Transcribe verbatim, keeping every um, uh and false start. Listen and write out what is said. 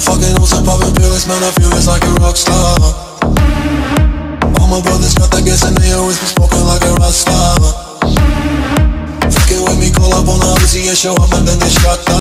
fucking on some poppin' pills, man, I feel it's like a rock star. All my brothers got that gas and they always be smoking like a rock star. Fucking with me, call up on the Uzi and show up and then they shot down.